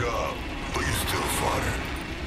job, but you still fought it.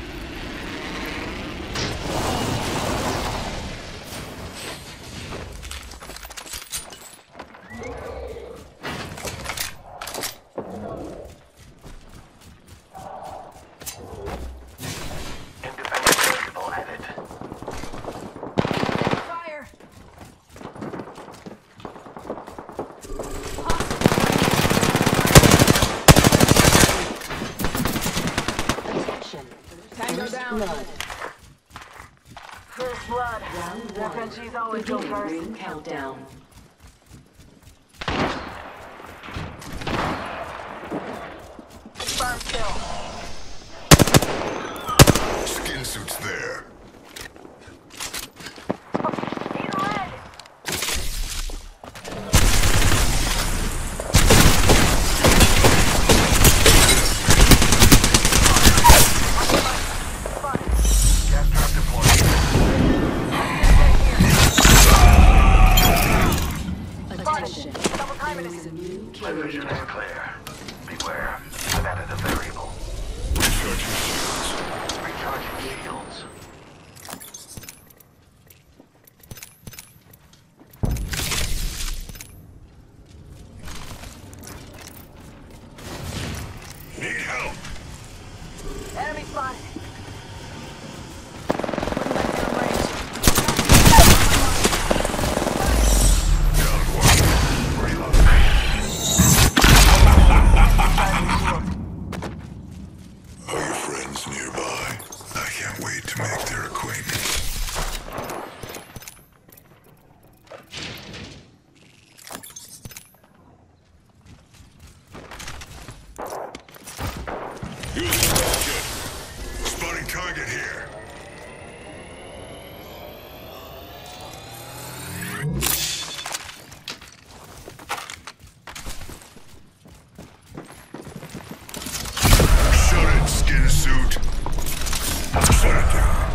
First blood. Refugees always go first. Countdown. Firm kill. Skin suit's there. Need a lead. Gas trap deployed. Attention. Double timing it. My vision is clear. Beware. I've added a variable. Recharging shields. Recharging shields. Need help. Enemy spotted. Down one. Reload. Are your friends nearby? I can't wait to make their acquaintance. Using rocket. Spotting target here. Shut it, skin suit. Shut it down.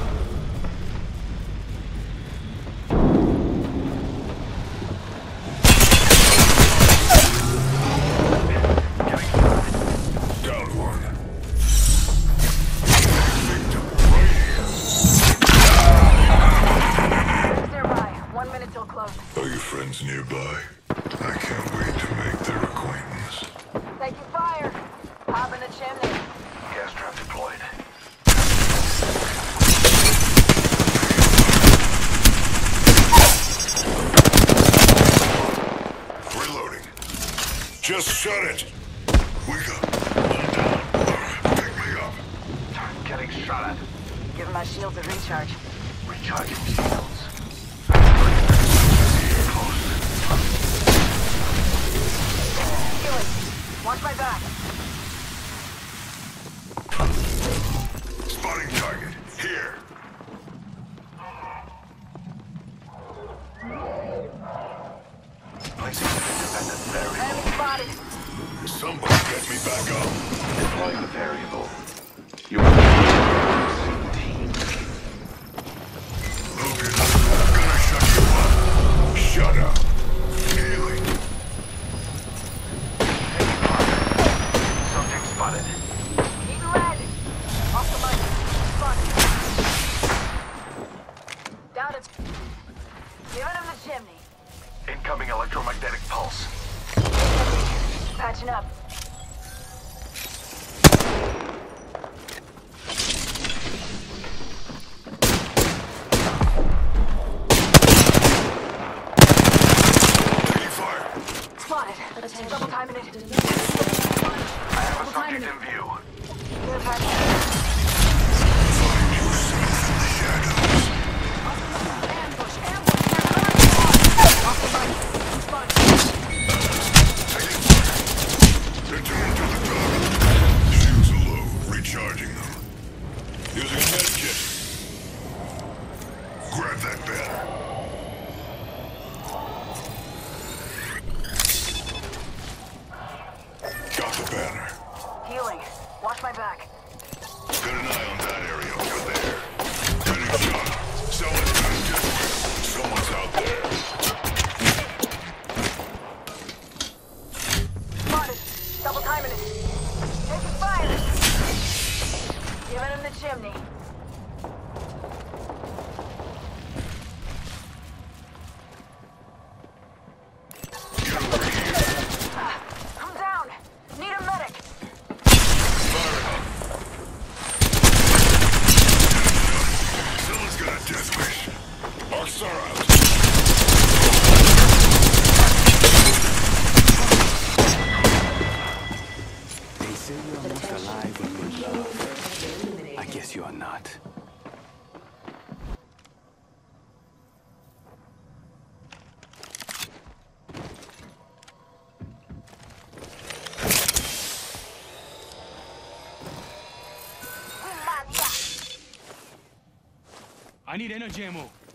Down one. Victim right here. Nearby. 1 minute till close. Are your friends nearby? I can't wait to make their acquaintance. Taking fire. Hop in the chimney. Gas trap deployed. Reloading. Just shut it. Wake up. I'm down. Pick me up. Getting shot at. Giving my shields a recharge. Recharging shields. Healing. Watch my back. Spotting target. Here. Placing an independent variable. Enemy spotted. Somebody get me back up. Deploying the variable. You are the team. Logan, I'm gonna shut you up. Shut up. Healing. Subject spotted. Need lead. Off the mic. Spotted. Down it. Giving him the chimney. Incoming electromagnetic pulse. Patching up. Taking fire. Spotted. Double timing it. I have a subject in view. Clear patch. Find yourself in the shadows. Ambush. Ambush. Off the mic. Spotted. Taking fire. Return to the target. Shields are low. Recharging them. Using a med kit. Grab that banner. Got the banner. Healing. Watch my back. Got an eye on that area over there. Getting shot. Someone's got a different. Someone's out there. Spotted. Double timing it. Taking fire. Death wish. Arcstar out. They say you are most alive when you love. I guess you are not. I need energy ammo.